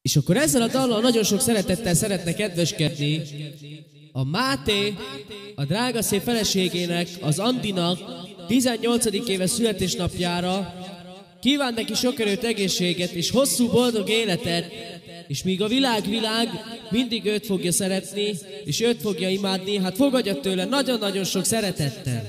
És akkor ezzel a dallal nagyon sok szeretettel szeretne kedveskedni a Máté, a drága szép feleségének, az Andinak 18. éves születésnapjára. Kíván neki sok erőt, egészséget és hosszú boldog életet, és míg a világ mindig őt fogja szeretni, és őt fogja imádni, hát fogadja tőle nagyon-nagyon sok szeretettel.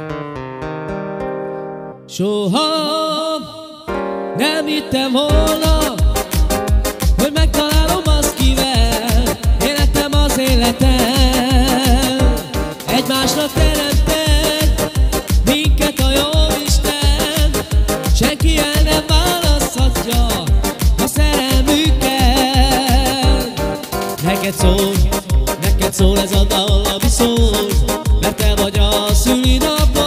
Soha nem hittem volna, hogy megtalálom azt, kivel életem az életem. Egymásnak teremtett minket a Jóisten, senki el nem választhatja a szerelmünket. Neked szól ez a dal, ami szól, mert te vagy a szülinapos.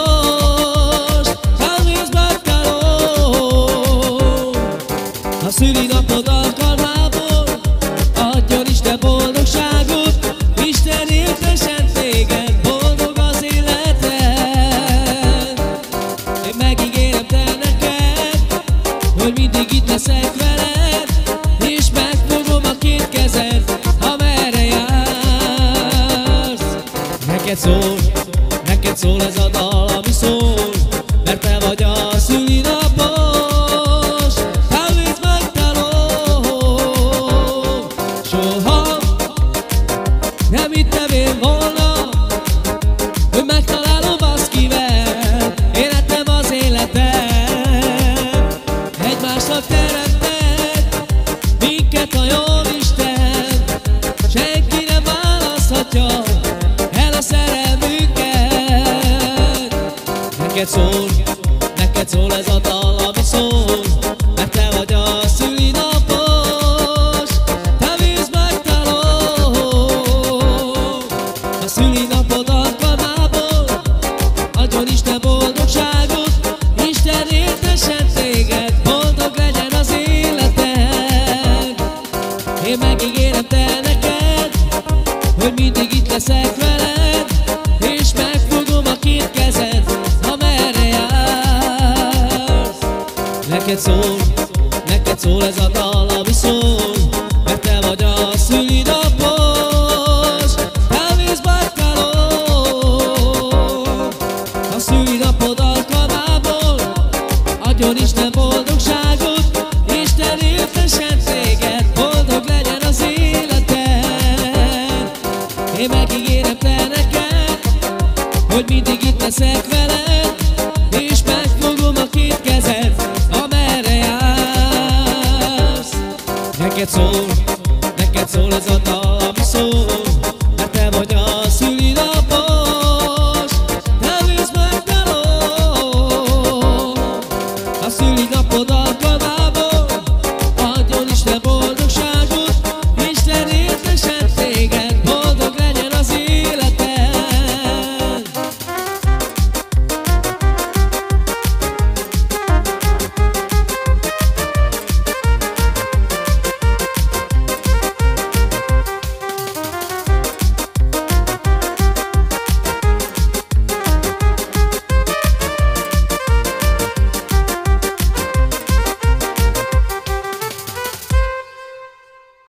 A szülinapod alkalmából adjon Isten boldogságot, Isten éltesen téged, boldog az életed. Én megígérem te neked, hogy mindig itt leszek veled, és megfogom a két kezed, amerre jársz. Neked szól ez a dal, ami szól, mert te vagy a szülinapos. Nem hittem én volna, hogy megtalálom azt, kivel életem az életem. Egymásnak teremtett minket a Jóisten, senki nem választhatja el a szerelmünket. Neked szól ez a dal, ami szól, mert te vagy a szülinapos. A szülinapod alkalmából adjon Isten boldogságot, Isten éltessen téged, boldog legyen az életed. Én megígérem te neked, hogy mindig itt leszek veled, és megfogom a két kezed, amerre jársz. Neked szól ez a dal, ami szól, mert te vagy a szülinapos. A szülinapod alkalmából adjon Isten boldogságot, Isten éltessen téged, boldog legyen az életed. Én megígérem te neked, hogy mindig itt leszek veled, és megfogom a két kezed, amerre jársz. Neked szól ez a dal, ami szól,